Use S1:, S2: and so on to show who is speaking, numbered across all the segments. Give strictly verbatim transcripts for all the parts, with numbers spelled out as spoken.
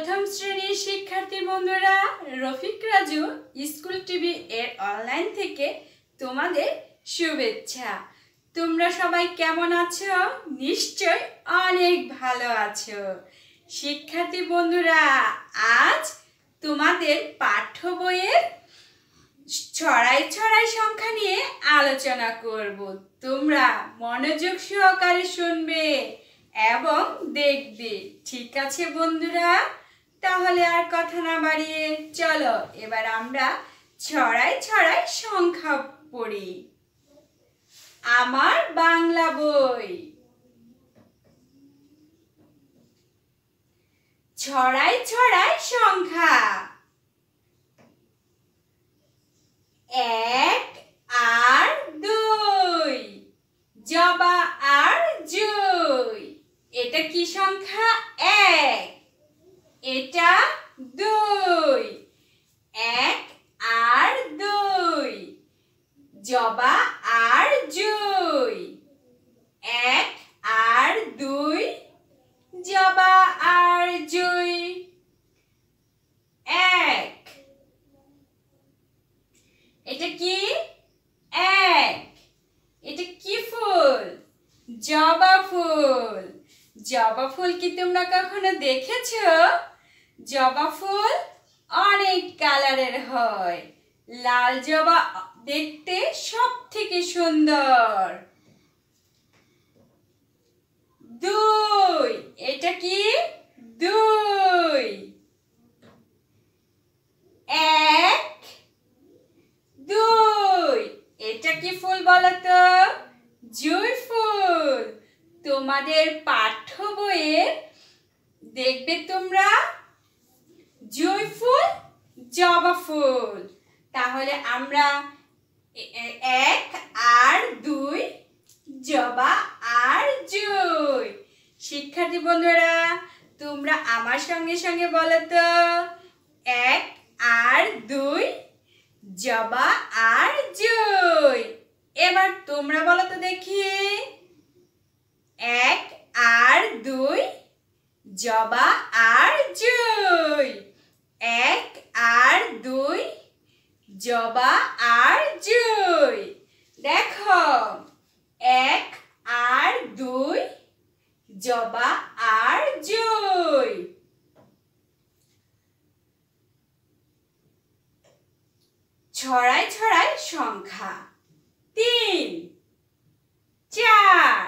S1: প্রথম শ্রেণীর শিক্ষার্থী বন্ধুরা, রফিক রাজু স্কুল টিভি এর অনলাইন থেকে তোমাদের শুভেচ্ছা। তোমরা সবাই কেমন আছো? নিশ্চয় অনেক ভালো আছো। শিক্ষার্থী বন্ধুরা, আজ তোমাদের পাঠ্য বইয়ের ছড়াই ছড়াই সংখ্যা নিয়ে আলোচনা করব। তোমরা মনোযোগ সহকারে শুনবে এবং দেখবে, ঠিক আছে বন্ধুরা? তাহলে আর কথা না বাড়িয়ে চলো এবার আমরা ছড়াই ছড়াই সংখ্যা পড়ি। আমার বাংলা বই। ছড়াই ছড়াই সংখ্যা। এক আর দুই, জবা আর জুই। এটা কি সংখ্যা? এক। এটা দুই। এক আর দুই, জবা আর জুই। এক আর দুই, জবা আর জুই। এক। এটা কি? এক। এটা কি ফুল? জবা ফুল। জবা ফুল কি তোমরা কখনো দেখেছো? জবা ফুল অনেক কালারের হয়। লাল জবা দেখতে সব থেকে সুন্দর। দুই। এটা কি? দুই। এক, দুই। এটা কি ফুল বলো তো? জুঁই ফুল। তোমাদের পাঠ্য বইয়ে দেখবে তোমরা জুঁই ফুল, জবা ফুল। তাহলে আমরা এক আর দুই, জবা আর জুঁই। শিক্ষার্থী বন্ধুরা, তোমরা আমার সঙ্গে সঙ্গে বলো তো, এক আর দুই, জবা আর জুঁই। এবার তোমরা বলো তো দেখি, এক আর দুই, জবা আর জুঁই। এক আর দুই, জবা আর জুঁই। দেখো, এক আর দুই, জবা আর জুঁই। ছড়াই ছড়াই সংখ্যা। তিন, চার।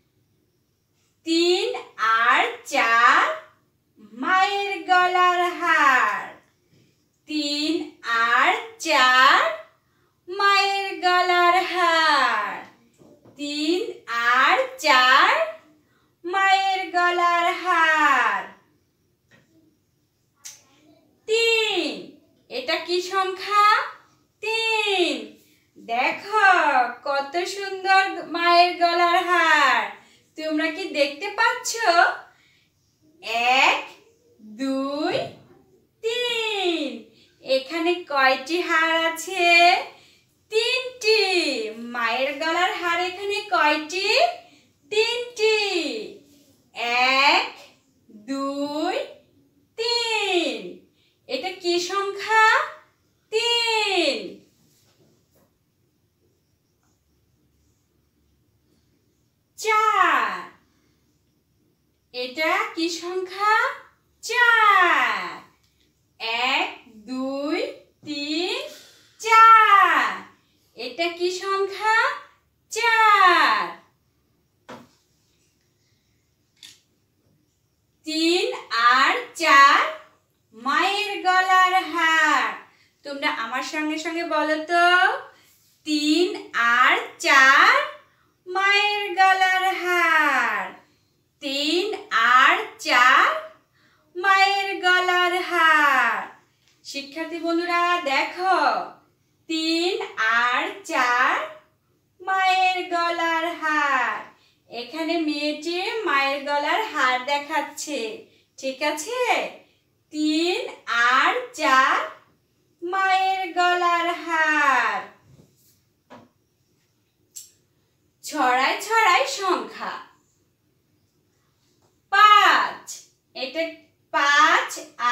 S1: তিন আর চার, মায়ের গলার হার। তিন আর চার, মায়ের গলার হার। তিন আর চার, মায়ের গলার হার। তিন। এটা কি সংখ্যা? তিন। দেখো কত সুন্দর মায়ের গলার হার। তোমরা কি দেখতে পাচ্ছ? এক, দুই, তিন। এখানে কয়টি হার আছে? তিনটি। মায়ের গলার হার এখানে কয়টি? তিনটি। এক, দুই, তিন। এটা কি সংখ্যা? তিন। চার। এটা কি সংখ্যা? চার। এক, দুই, তিন, চার। এটা কি সংখ্যা? চার। তিন আর চার, মায়ের গলার হার। তোমরা আমার সঙ্গে সঙ্গে বলো তো, তিন আর চার, মায়ের গলার হার। তিন আর চার, মায়ের গলার হার। শিক্ষার্থী বন্ধুরা দেখো, তিন আর চার, মায়ের গলার হার। এখানে মেয়েটি মায়ের গলার হার দেখাচ্ছে, ঠিক আছে? তিন আর চার, মায়ের গলার হার। ছড়াই ছড়াই সংখ্যা। পাঁচ। এটা পাঁচ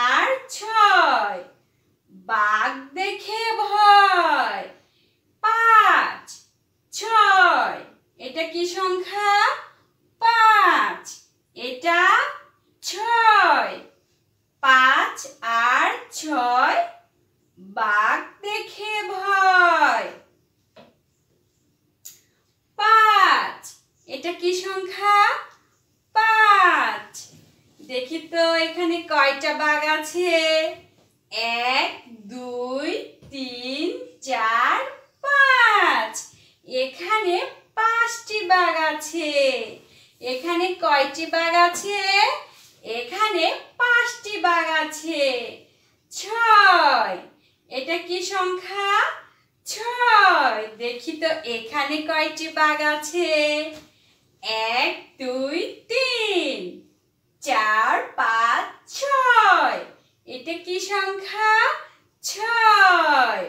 S1: সংখ্যা পাঁচ দেখি তো এখানে কয়টা বাঘ আছে এক দুই তিন চার পাঁচ এখানে পাঁচটি বাঘ আছে এখানে কয়টি বাঘ আছে এখানে পাঁচটি বাঘ আছে ছয় এটা কি সংখ্যা ছয় দেখি তো এখানে কয়টি বাঘ আছে এক দুই তিন চার পাঁচ ছয় এটা কি সংখ্যা ছয়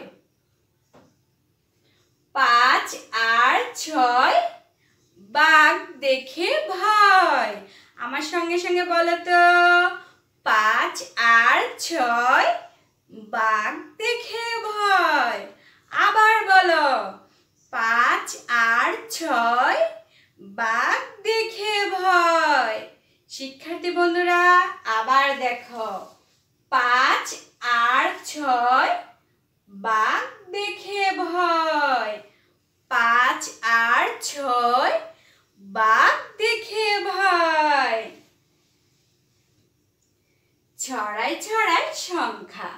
S1: পাঁচ আর ছয় বাঘ দেখে ভয় আমার সঙ্গে সঙ্গে বলো তো পাঁচ আর ছয় বাঘ দেখে ভয় আবার বলো পাঁচ আর ছয় বাঘ দেখে ভয় শিক্ষার্থী বন্ধুরা আবার দেখো পাঁচ আর ছয় বাঘ দেখে ভয় পাঁচ আর ছয় বাঘ দেখে ভয় ছড়াই ছড়াই সংখ্যা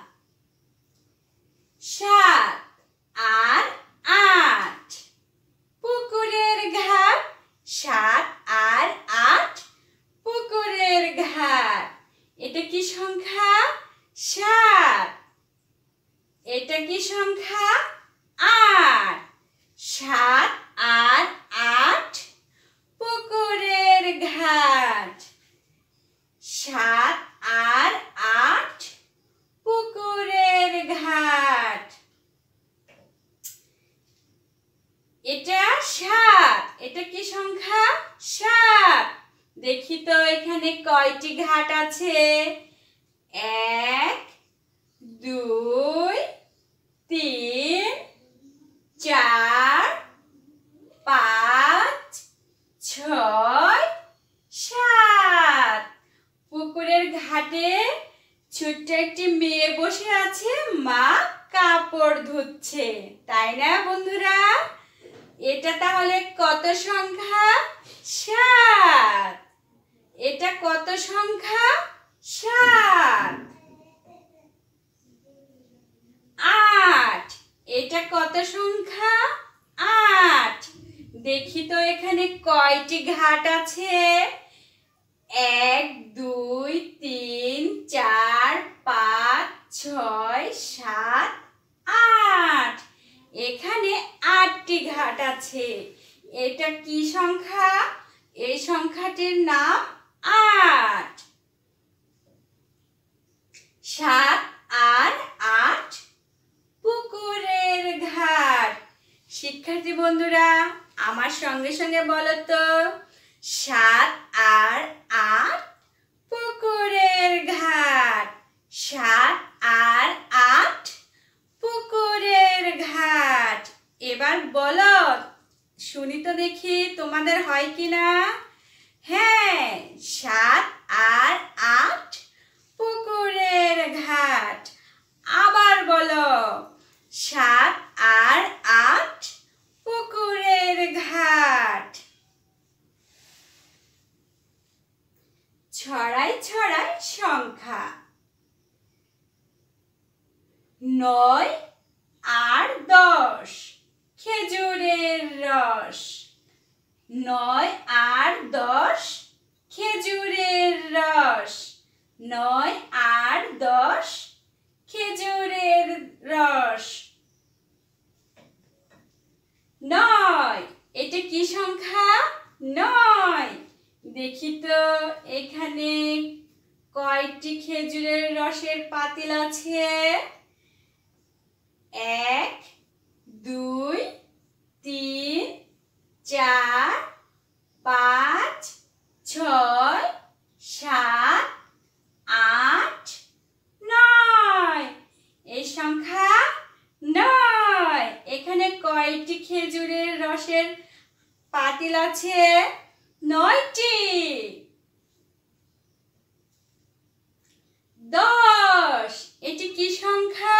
S1: সাত আর আট পুকুরের ঘাট সাত আর আট পুকুরের ঘাট এটা কি সংখ্যা সাত এটা কি সংখ্যা আট সাত আর আট পুকুরের ঘাট সাত আর আট পুকুরের ঘাট এটা সাত এটা কি সংখ্যা সাত দেখি তো এখানে কয়টি ঘাট আছে এক দুই তিন চার পাঁচ ছয় সাত পুকুরের ঘাটে ছোট্ট একটি মেয়ে বসে আছে মা কাপড় ধুচ্ছে তাই না বন্ধুরা এটা তাহলে কত সংখ্যা সাত এটা কত সংখ্যা সাত আট এটা কত সংখ্যা আট দেখি তো এখানে কয়টি ঘাট আছে এক দুই তিন চার পাঁচ ছয় সাত আট এখানে আটটি ঘাট আছে এটা কি সংখ্যা এই সংখ্যাটির নাম আট সাত আর আট পুকুরের ঘাট শিক্ষার্থী বন্ধুরা আমার সঙ্গে সঙ্গে বলো তো সাত আর আট পুকুরের ঘাট সাত আর আট পুকুরের ঘাট এবার বলো শুনি তো দেখি তোমাদের হয় কিনা হ্যাঁ সাত আর আট পুকুরের ঘাট আবার বলো সাত আর আট পুকুরের ঘাট ছড়াই ছড়াই সংখ্যা নয় আর দশ খেজুরের রস নয় আর দশ খেজুরের রস নয় আর দশ খেজুরের রস নয় এটা কি সংখ্যা নয় দেখি তো এখানে কয়টি খেজুরের রসের পাতিল আছে এক দুই তিন চার পাঁচ ছয় সাত আট নয় এই সংখ্যা নয় এখানে কয়টি খেজুরের রসের পাতিল আছে নয়টি দশ এটি কি সংখ্যা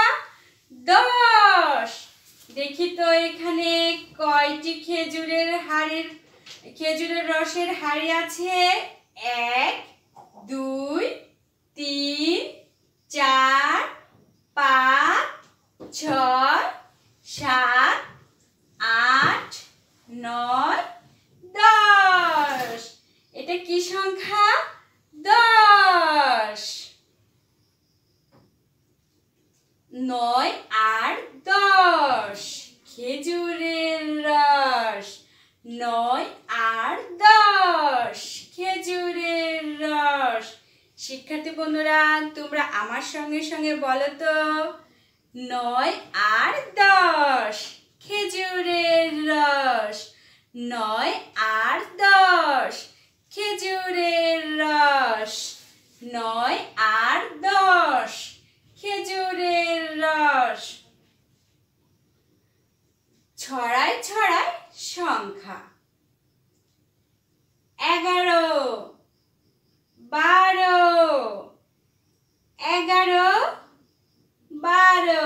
S1: দশ দেখি তো এখানে কয়টি খেজুরের হাড়ির খেজুরের রসের হাঁড়ি আছে এক, দুই, তিন, চার, পাঁচ, ছয়, সাত, আট, নয়, দশ। এটা কি সংখ্যা? দশ। নয় আর দশ, খেজুরের রস। নয় আর দশ, খেজুরের রস। শিক্ষার্থী বন্ধুরা, তোমরা আমার সঙ্গে সঙ্গে বলো তো, নয় আর দশ, খেজুরের রস। নয় আর দশ, খেজুরের রস। নয় আর দশ, খেজুরের রস। ছড়ায় ছড়ায় সংখ্যা। এগারো, বারো, এগারো, বারো,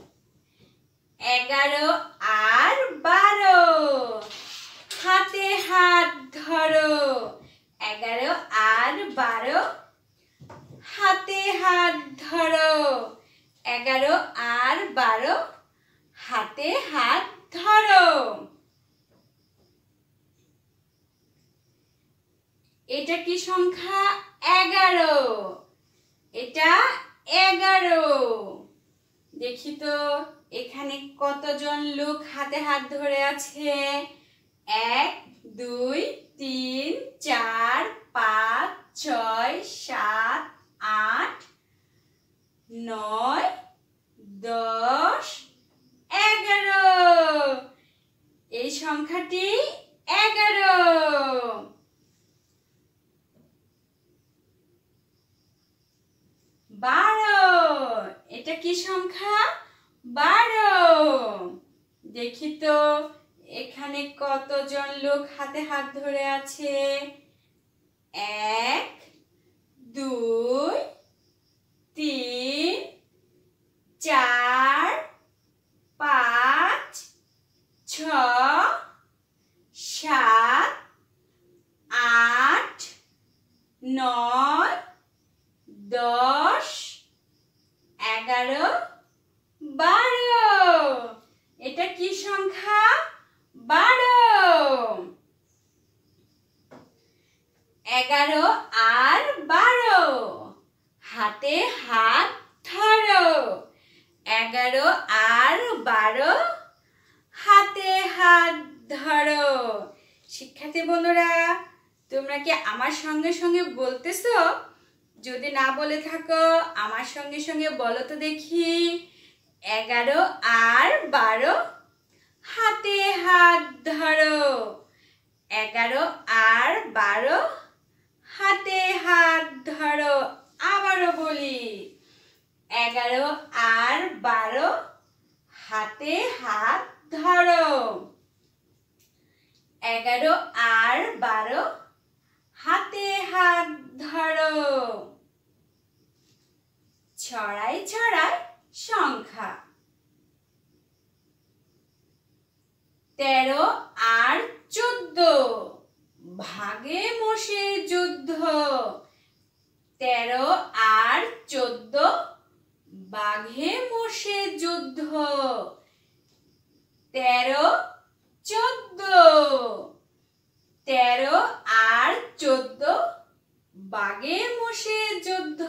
S1: এগারো আর বারো, হাতে হাত ধরো। এগারো আর বারো, হাতে হাত ধরো। এগারো আর বারো, হাতে হাত ধরো। এটা কি সংখ্যা? এগারো। এটা এগারো। দেখি তো এখানে কতজন লোক হাতে হাত ধরে আছে। এক, দুই, তিন, চার, পাঁচ, ছয়, সাত, আট, নয়, দশ, এগারো। এই সংখ্যাটি এগারো। বারো। এটা কি সংখ্যা? বারো। দেখি তো এখানে কতজন লোক হাতে হাত ধরে আছে। এক, দুই, তিন, চার, পাঁচ, ছয়, সাত, আট, নয়, দশ, এগারো, বারো। এটা কি সংখ্যা? বারো। এগারো আর বারো, হাতে হাত ধরো। এগারো আর বারো, হাতে হাত ধরো। শিক্ষার্থী বন্ধুরা, তোমরা কি আমার সঙ্গে সঙ্গে বলতেছো? যদি না বলে থাকো আমার সঙ্গে সঙ্গে বলো তো দেখি। এগারো আর বারো, হাতে হাত ধরো। এগারো আর বারো, হাতে হাত ধরো। আবারও বলি, এগারো আর বারো, হাতে হাত ধরো। এগারো আর বারো, হাতে হাত ধরো। ছড়াই ছড়াই সংখ্যা। তেরো আর চোদ্দ, ভাগে বসে যুদ্ধ। তেরো আর চোদ্দ, বাঘে মোষে যুদ্ধ। তেরো, চোদ্দ। তেরো আর চোদ্দ, বাঘে মোষে যুদ্ধ।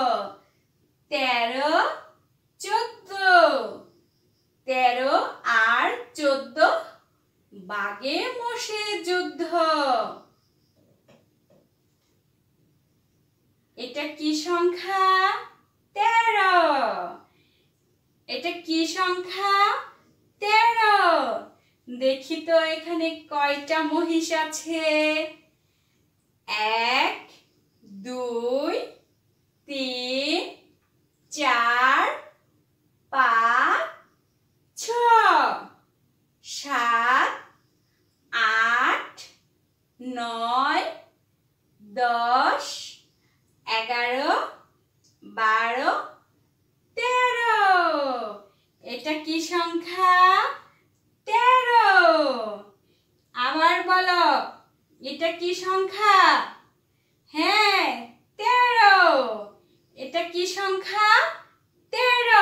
S1: তেরো, চোদ্দ। তেরো আর চোদ্দ, বাঘে মোষে যুদ্ধ। এটা কি সংখ্যা? তেরো। এটা কি সংখ্যা? তেরো। দেখি তো এখানে কয়টা মহিষ আছে। এক, দুই, তিন, চার, পাঁচ, ছয়, সাত, আট, নয়, দশ, এগারো, বারো, তেরো। এটা কি সংখ্যা? তেরো। আবার বলো, কি সংখ্যা? হ্যাঁ, তেরো। এটা কি সংখ্যা? তেরো।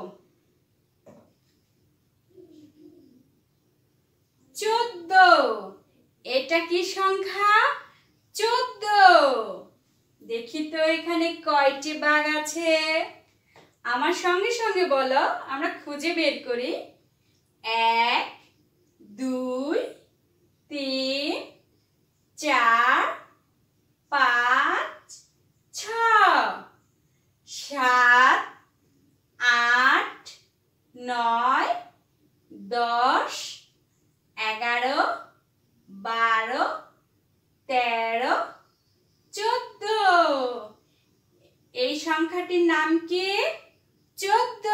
S1: চোদ্দ। এটা কি সংখ্যা? চোদ্দ। দেখি তো এখানে কয়টি বাঘ আছে? আমার সঙ্গে সঙ্গে বলো, আমরা খুঁজে বের করি। এক, দুই, তিন, চার, পাঁচ, ছয়, সাত, আট, নয়, দশ, এগারো, বারো, তেরো, চোদ্দ। এই সংখ্যাটির নাম কি? চোদ্দ।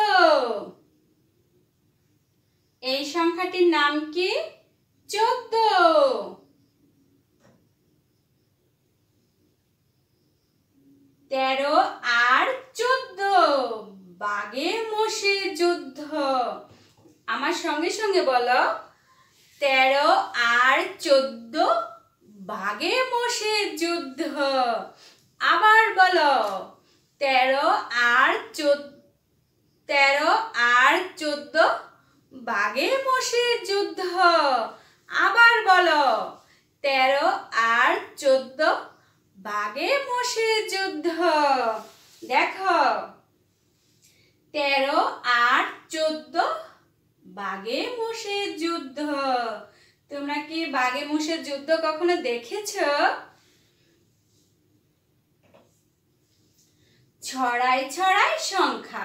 S1: এই সংখ্যাটির নাম কি? চোদ্দ। তেরো আর চোদ্দ, বাঘে মোষে যুদ্ধ। আমার সঙ্গে সঙ্গে বলো, তেরো আর চোদ্দ, বাঘে মোষে যুদ্ধ। আবার বলো, তেরো আর চোদ্দ তেরো আর চোদ্দ, বাঘে মোষে যুদ্ধ। আবার বলো, তেরো আর চোদ্দ, বাঘে মোষে যুদ্ধ। দেখো, তেরো আর চোদ্দ, বাঘে মোষে যুদ্ধ। তোমরা কি বাঘে মোষে যুদ্ধ কখনো দেখেছো? ছড়াই ছড়াই সংখ্যা।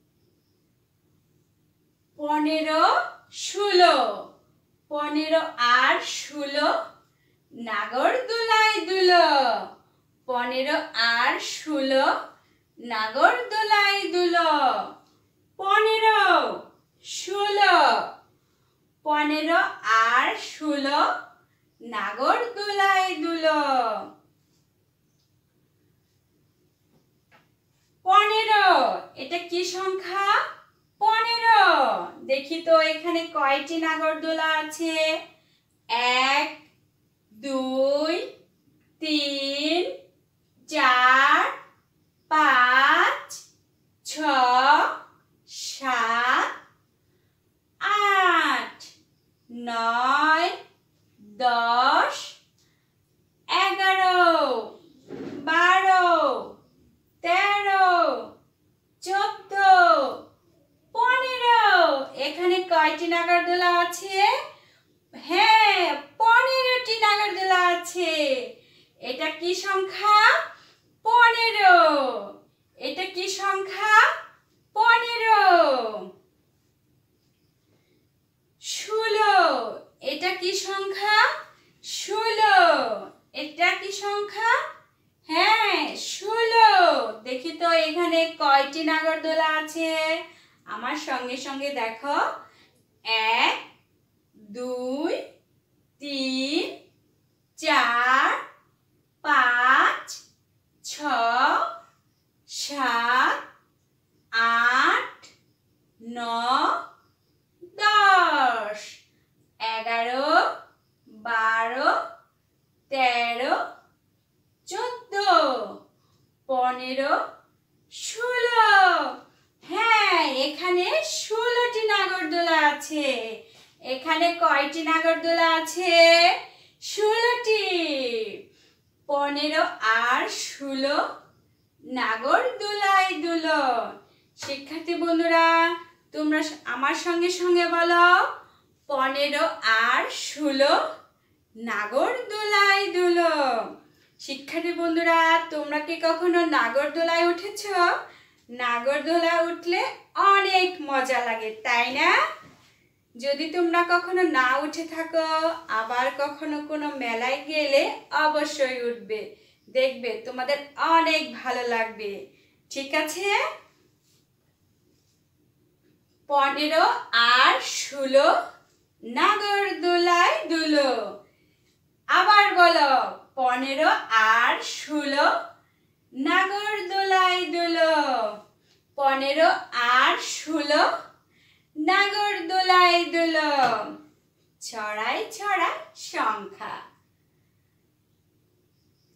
S1: পনেরো, ষোলো। পনেরো আর ষোলো, নাগর দোলায় দুলো। পনেরো আর ষোলো, নাগর দোলায় দুলো। পনেরো, ষোলো। পনেরো আর ষোলো, নাগর দোলায় দুলো। পনেরো, এটা কি সংখ্যা? পনেরো। দেখি তো এখানে কয়টি নাগরদোলা আছে? এক, দুই, তিন, চার, পাঁচ, ছয়, সাত, আট, নয়, দশ, এগারো, বারো, তেরো, চোদ্দ, পনেরো। এখানে কয়টি নাগরদোলা আছে? হ্যাঁ, পনেরোটি নাগরদোলা আছে। এটা কি সংখ্যা? পনেরো। এটা কি সংখ্যা? পনেরো। ষোলো, এটা কি সংখ্যা? ষোলো। এটা কি সংখ্যা? হ্যাঁ, ষোলো। দেখি তো এখানে কয়টি নাগরদোলা আছে? আমার সঙ্গে সঙ্গে দেখো। এক, দুই, তিন, চার, পাঁচ, ছয়, সাত, আট, নয়, দশ, এগারো, বারো, তেরো, চোদ্দ, পনেরো, ষোলো। হ্যাঁ, এখানে ষোলোটি নাগরদোলা আছে। এখানে কয়টি নাগরদোলা আছে? ষোলোটি। পনেরো আর ষোলো, নাগরদোলায় দুলো। শিক্ষার্থী বন্ধুরা, তোমরা আমার সঙ্গে সঙ্গে বলো, পনেরো আর ষোলো, নাগরদোলায় দুলো। শিক্ষার্থী বন্ধুরা, তোমরা কি কখনো নাগরদোলায় উঠেছ? নাগরদোলা উঠলে অনেক মজা লাগে, তাই না? যদি তোমরা কখনো না উঠে থাকো, আবার কখনো কোনো মেলায় গেলে অবশ্যই উঠবে। দেখবে তোমাদের অনেক ভালো লাগবে। ঠিক আছে? পনেরো আর ষোলো, নাগরদোলায় দুলো। আবার বলো, পনেরো আর ষোলো, নাগরদোলায় দুলো। পনেরো আর ষোলো, নাগরদোলায় দুলো। ছড়াই ছড়াই সংখ্যা।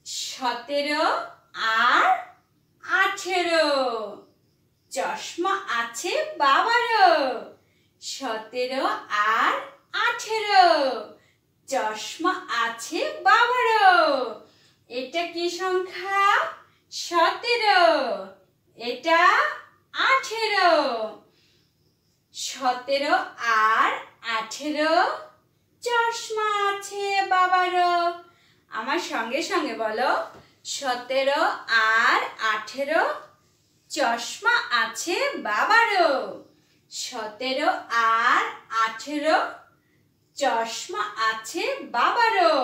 S1: সতেরো আর আঠেরো, চশমা আছে বাবারও। সতেরো আর আঠেরো, চশমা আছে বাবারও। এটা কি সংখ্যা? সতেরো। এটা আঠেরো। সতেরো আর আঠেরো, চশমা আছে বাবারও। আমার সঙ্গে সঙ্গে বলো, সতেরো আর আঠেরো, চশমা আছে বাবারও। সতেরো আর আঠেরো, চশমা আছে বাবারও।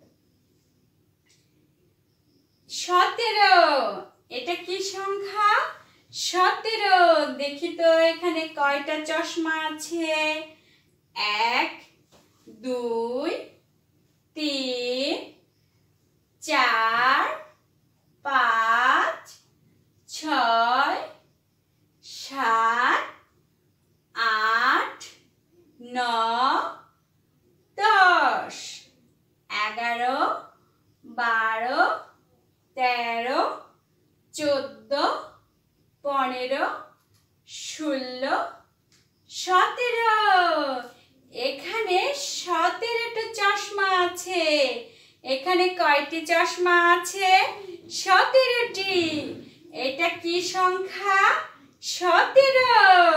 S1: সতেরো, এটা কি সংখ্যা? সতেরো। দেখি তো এখানে কয়টা চশমা আছে? এক, দুই, তিন, চার, পাঁচ, ছয়, সাত, আট, নয়, দশ, এগারো, বারো, তেরো, চোদ্দ, পনেরো, ষোলো, সতেরো। এখানে সতেরোটা চশমা আছে। এখানে কয়টি চশমা আছে? সতেরোটি। এটা কি সংখ্যা? সতেরো।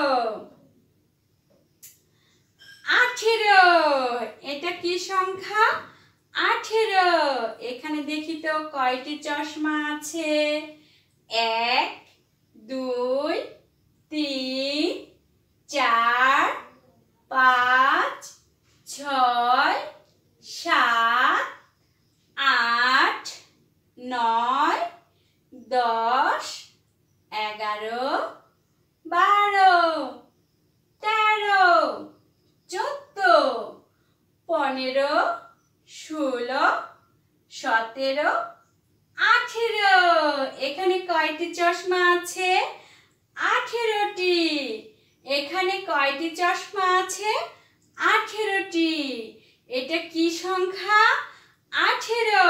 S1: আঠেরো, এটা কি সংখ্যা? আঠেরো। এখানে দেখি তো কয়টি চশমা আছে? এক, দুই, তিন, চার, পাঁচ, ছয়, সাত, আট, নয়, দশ, এগারো, বারো, তেরো, চোদ্দ, পনেরো, ষোলো, সতেরো, আঠেরো। এখানে কয়টি চশমা আছে? আঠেরোটি। এখানে কয়টি চশমা আছে? আঠেরোটি। এটা কি সংখ্যা? আঠেরো।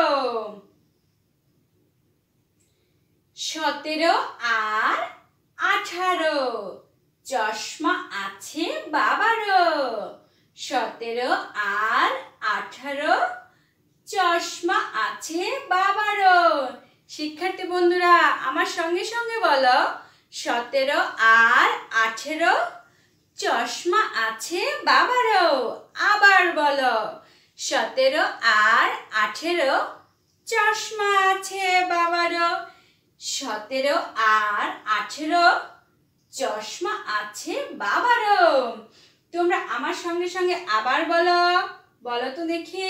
S1: সতেরো আর আঠারো, চশমা আছে বাবারও। সতেরো আর আঠারো, চশমা আছে বাবারও। শিক্ষার্থী বন্ধুরা আমার সঙ্গে সঙ্গে বলো, সতেরো আর আঠেরো, চশমা আছে বাবারও। আবার বলো, সতেরো আর আঠেরো, চশমা আছে বাবারও। সতেরো আর আঠেরো, চশমা আছে বাবারও। তোমরা আমার সঙ্গে সঙ্গে আবার বলো, বলো তো দেখি।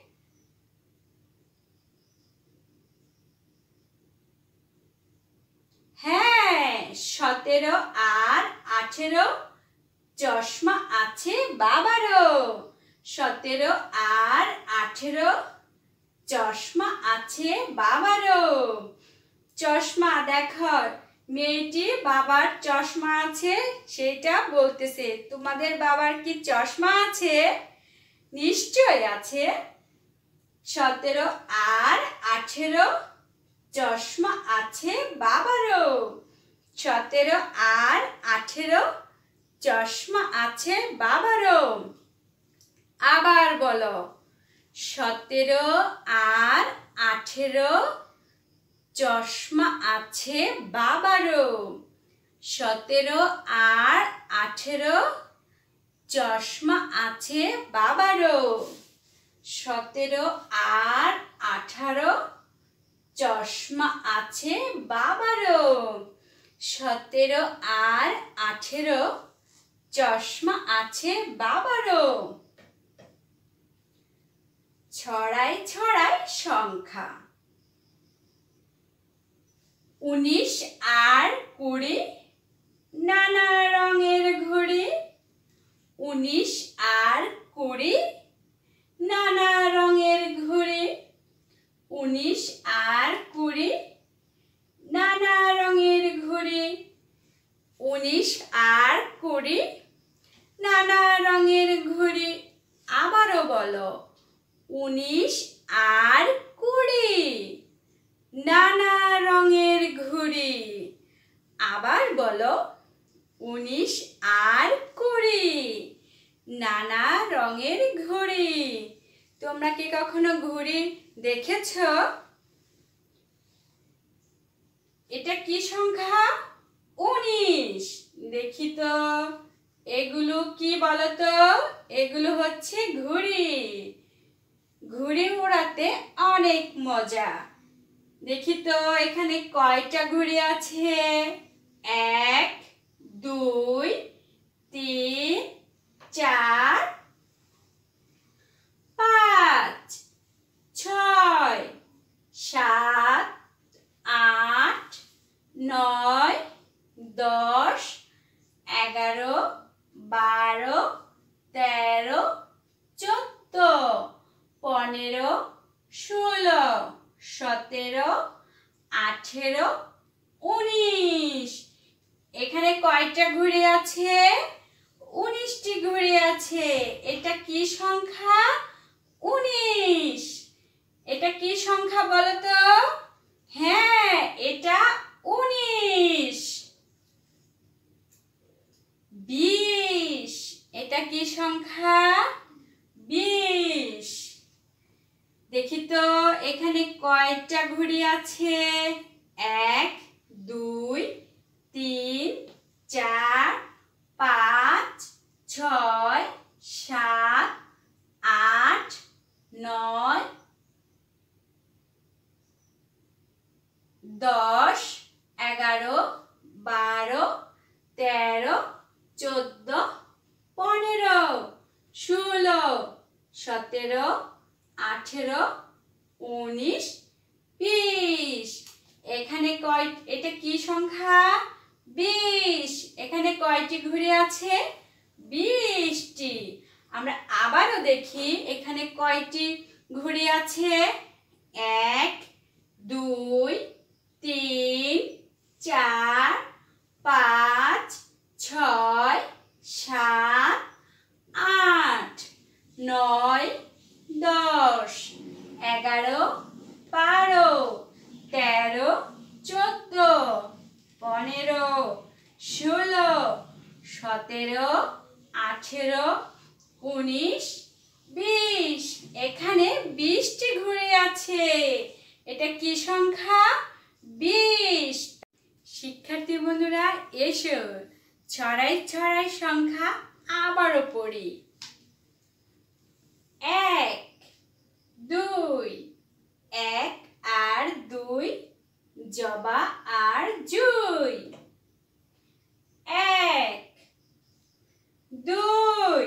S1: হ্যাঁ, সতেরো আর আঠেরো, চশমা আছে বাবারও। সতেরো আর আঠেরো, চশমা আছে বাবারও। চশমা দেখো, মেয়েটি বাবার চশমা আছে সেটা বলতেছে। তোমাদের বাবার কি চশমা আছে? নিশ্চয় আছে। সতেরো আর আঠেরো, চশমা আছে বাবারও। সতেরো আর আঠেরো, চশমা আছে বাবারও। আবার বলো, সতেরো আর আঠেরো, চশমা আছে বাবারও। সতেরো আর আঠেরো, চশমা আছে বাবারও। সতেরো আর আঠারো, চশমা আছে বাবারও। সতেরো আর আঠেরো, চশমা আছে বাবারও। ছড়ায় ছড়ায় সংখ্যা। উনিশ আর কুড়ি, নানা রঙের ঘুড়ি। উনিশ আর কুড়ি, নানা রঙের ঘুড়ি। উনিশ আর কুড়ি, নানা রঙের ঘুড়ি। উনিশ আর কুড়ি, নানা রঙের ঘুড়ি। আবারও বলো, উনিশ আর কুড়ি, নানা রঙের ঘুড়ি। আবার বলো, উনিশ আর কুড়ি, নানা রঙের ঘুড়ি। তোমরা কি কখনো ঘুড়ি দেখেছো? এটা কি সংখ্যা? উনিশ। দেখি তো, এগুলো কি বলতো? এগুলো হচ্ছে ঘুড়ি। ঘুড়ি ওড়াতে অনেক মজা। দেখি তো এখানে কয়টা ঘুড়ি আছে? এক, দুই, তিন, চার, পাঁচ, ছয়, সাত, আট, নয়, দশ, এগারো, বারো, তেরো, চোদ্দ, পনেরো, ষোলো, সতেরো, আঠেরো, উনিশ। এখানে কয়টা ঘুড়ি আছে? উনিশটি ঘুড়ি আছে। এটা কি সংখ্যা? উনিশ। এটা কি সংখ্যা বলো তো? হ্যাঁ, এটা উনিশ। বিশ। এটা কি সংখ্যা? বিশ। দেখি তো এখানে কয়টা ঘুড়ি আছে? এক, দুই, তিন, চার, পাঁচ, ছয়, সাত, আট, নয়, দশ, এগারো, বারো, তেরো, চোদ্দ, পনেরো, ষোলো, সতেরো, আঠেরো, উনিশ, বিশ। এখানে কয়, এটা কি সংখ্যা? বিশ। এখানে কয়টি ঘুড়ি আছে? বিশটি। আমরা আবারও দেখি এখানে কয়টি ঘুড়ি আছে? এক, দুই, তিন, চার, পাঁচ, ছয়, সাত, আট, নয়, দশ, এগারো, বারো, তেরো, চোদ্দ, পনেরো, ষোলো, সতেরো, আঠেরো, উনিশ, বিশ। এখানে বিশটি ঘুড়ি আছে। এটা কি সংখ্যা? বিশ। শিক্ষার্থী বন্ধুরা, এসো ছড়াই ছড়াই সংখ্যা আবারও পড়ি। এক, দুই, এক আর দুই, জবা আর জুই। এক, দুই,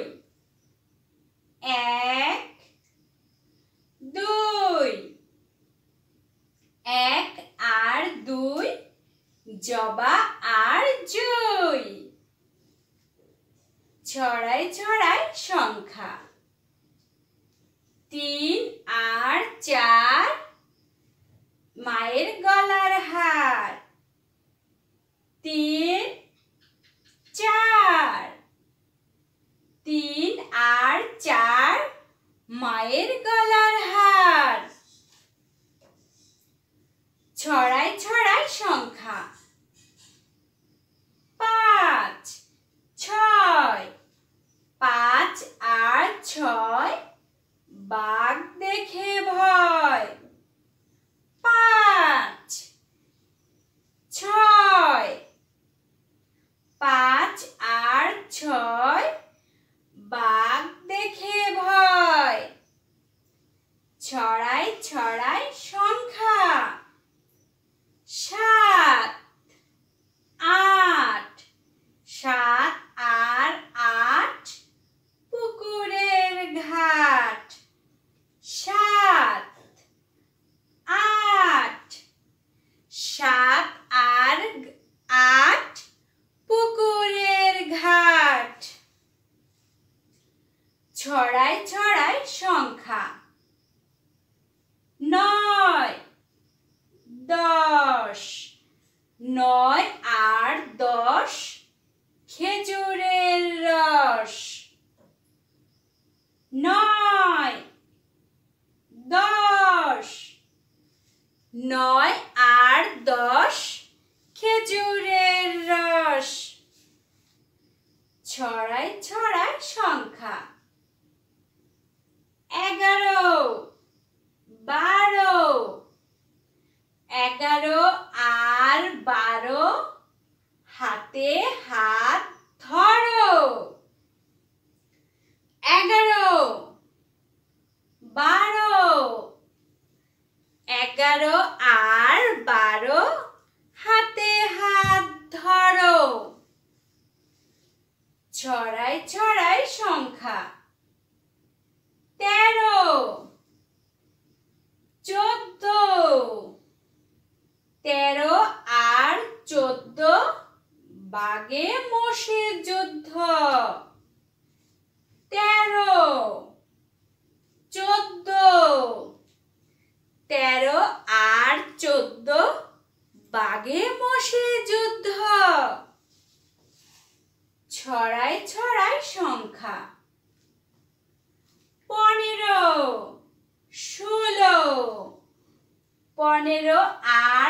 S1: এক, দুই, এক আর দুই, জবা আর জুই। ছড়াই ছড়াই সংখ্যা। তিন আর চার, মায়ের গলার হার। তিন, চার, তিন আর চার, মায়ের গলার হার। ছড়াই ছড়াই সংখ্যা। পাঁচ, ছয়, পাঁচ আর ছয়, বাঘ দেখে ভয়। পাঁচ, ছয়, পাঁচ আর ছয়, বাঘ দেখে ভয়। ছড়াই ছড়াই সংখ্যা। সাত, আট, সাত আর আট, পুকুরের ঘাট। সাত, আট, সাত আর আট, পুকুরের ঘাট। ছড়াই ছড়াই সংখ্যা। নয়, দশ, নয় আর দশ, খেজুরের রস। নয়, দশ, নয়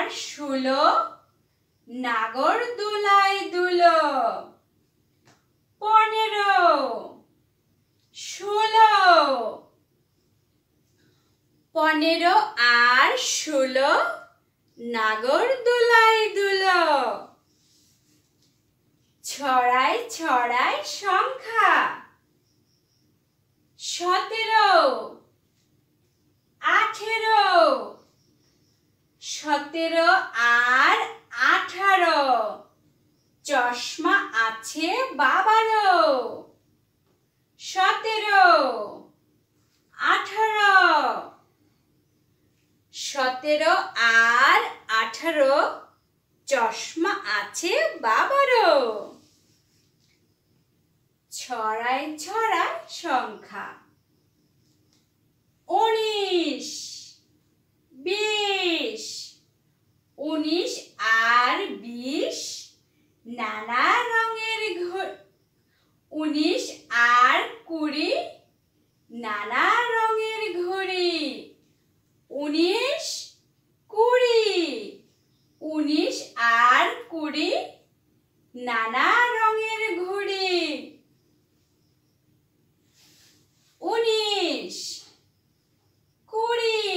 S1: ষোলো নাগর দোলায় দুলো। পনেরো ষোলো পনেরো আর ষোলো নাগর দোলায় দুলো। ছড়ায় ছড়ায় সংখ্যা সতেরো আঠেরো সতেরো আর আঠারো চশমা আছে বাবারও। সতেরো আঠারো সতেরো আর আঠারো চশমা আছে বাবারও। ছড়ায় ছড়ায় সংখ্যা উনিশ বিশ উনিশ আর বিশ নানা রঙের ঘড়ি। উনিশ আর কুড়ি নানা রঙের ঘড়ি। উনিশ কুড়ি উনিশ আর কুড়ি নানা রঙের ঘড়ি। উনিশ কুড়ি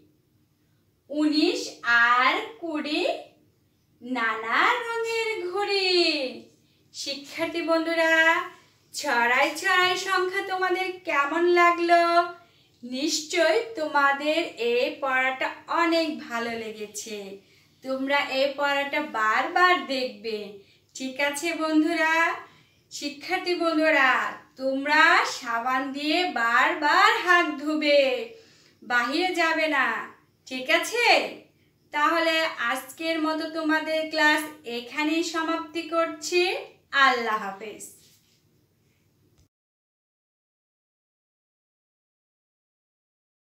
S1: উনিশ আর কুড়ি নানা রঙের ঘড়ি। শিক্ষার্থী বন্ধুরা, ছড়াই ছড়াই সংখ্যা তোমাদের কেমন লাগলো? নিশ্চয় তোমাদের এই পড়াটা অনেক ভালো লেগেছে। তোমরা এই পড়াটা বারবার দেখবে। ঠিক আছে বন্ধুরা? শিক্ষার্থী বন্ধুরা, তোমরা সাবান দিয়ে বারবার হাত ধুবে, বাহিরে যাবে না। ঠিক আছে? তাহলে আজকের মতো তোমাদের ক্লাস এখানেই সমাপ্তি করছি। আল্লাহ হাফেজ।